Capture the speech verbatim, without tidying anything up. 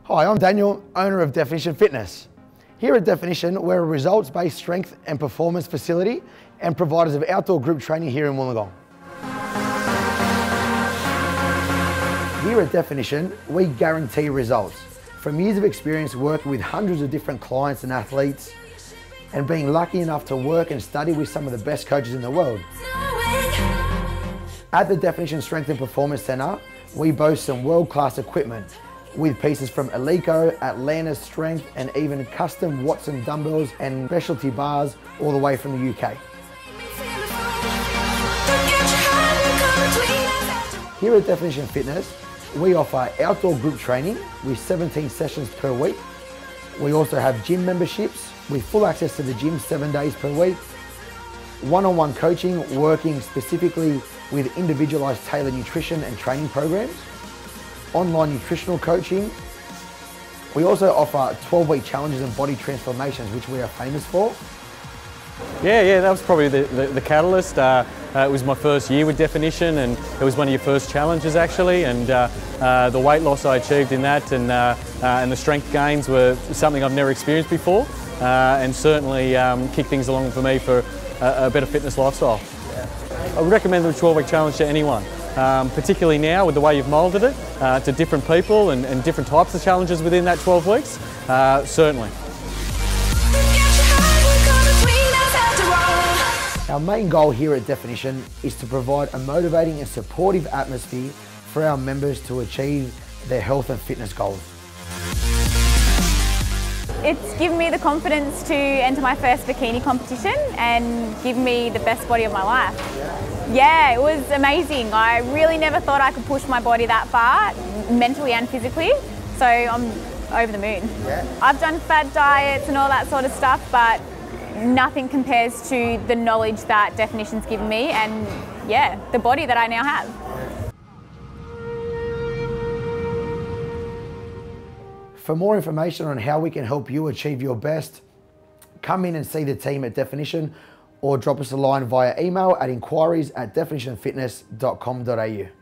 Hi, I'm Daniel, owner of Definition Fitness. Here at Definition, we're a results-based strength and performance facility and providers of outdoor group training here in Wollongong. Here at Definition, we guarantee results. From years of experience working with hundreds of different clients and athletes, and being lucky enough to work and study with some of the best coaches in the world. At the Definition Strength and Performance Centre, we boast some world-class equipment with pieces from Eleiko, Atlantis Strength, and even custom Watson dumbbells and specialty bars all the way from the U K. Here at Definition Fitness, we offer outdoor group training with seventeen sessions per week. We also have gym memberships with full access to the gym seven days per week. One-on-one coaching, working specifically with individualised tailored nutrition and training programs. Online nutritional coaching. We also offer twelve week challenges and body transformations, which we are famous for. Yeah, yeah, that was probably the, the, the catalyst. Uh, uh, it was my first year with Definition, and it was one of your first challenges actually, and uh, uh, the weight loss I achieved in that and, uh, uh, and the strength gains were something I've never experienced before, uh, and certainly um, kicked things along for me for a, a better fitness lifestyle. I would recommend the twelve week challenge to anyone. Um, particularly now with the way you've moulded it uh, to different people and, and different types of challenges within that twelve weeks, uh, certainly. Our main goal here at Definition is to provide a motivating and supportive atmosphere for our members to achieve their health and fitness goals. It's given me the confidence to enter my first bikini competition and give me the best body of my life. Yeah, it was amazing. I really never thought I could push my body that far, mentally and physically, so I'm over the moon. Yeah. I've done fad diets and all that sort of stuff, but nothing compares to the knowledge that Definition's given me and, yeah, the body that I now have. For more information on how we can help you achieve your best, come in and see the team at Definition or drop us a line via email at inquiries at definition fitness dot com dot A U.